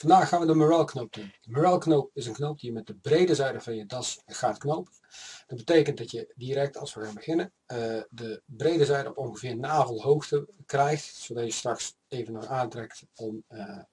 Vandaag gaan we de morelknoop doen. De morelknoop is een knoop die je met de brede zijde van je das gaat knopen. Dat betekent dat je direct als we gaan beginnen de brede zijde op ongeveer navelhoogte krijgt, zodat je straks even nog aantrekt om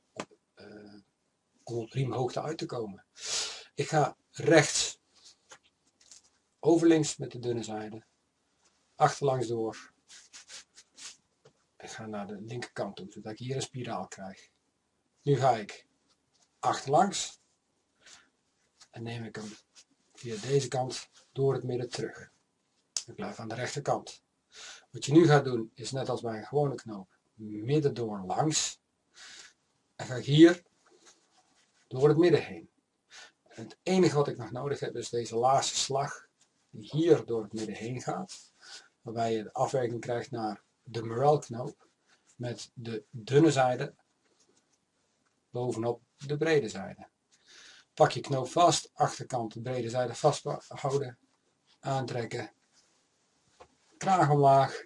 op riemhoogte uit te komen. Ik ga rechts overlinks met de dunne zijde, achterlangs door. Ik ga naar de linkerkant toe, zodat ik hier een spiraal krijg. Nu ga ik achterlangs en neem ik hem via deze kant door het midden terug. Ik blijf aan de rechterkant. Wat je nu gaat doen is net als bij een gewone knoop, midden door langs. En ga ik hier door het midden heen. En het enige wat ik nog nodig heb is deze laatste slag die hier door het midden heen gaat. Waarbij je de afwerking krijgt naar de morelknoop met de dunne zijde bovenop de brede zijde. Pak je knoop vast, achterkant de brede zijde vasthouden, aantrekken, kraag omlaag.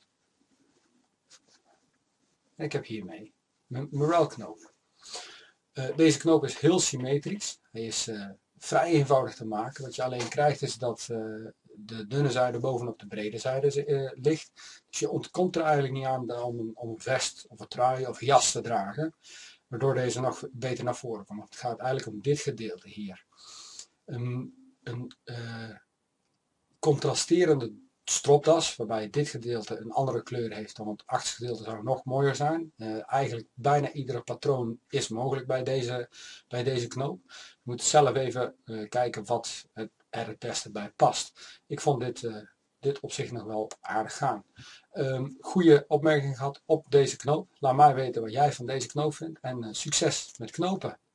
En ik heb hiermee mijn morelknoop. Deze knoop is heel symmetrisch. Hij is vrij eenvoudig te maken. Wat je alleen krijgt is dat de dunne zijde bovenop de brede zijde ligt. Dus je ontkomt er eigenlijk niet aan om een vest of een trui of een jas te dragen. Waardoor deze nog beter naar voren komt. Het gaat eigenlijk om dit gedeelte hier. Een contrasterende stropdas, waarbij dit gedeelte een andere kleur heeft dan het achterste gedeelte, zou nog mooier zijn. Eigenlijk bijna iedere patroon is mogelijk bij deze knoop. Je moet zelf even kijken wat er het beste bij past. Ik vond dit op zich nog wel aardig gaan. Goede opmerking gehad op deze knoop. Laat mij weten wat jij van deze knoop vindt en succes met knopen.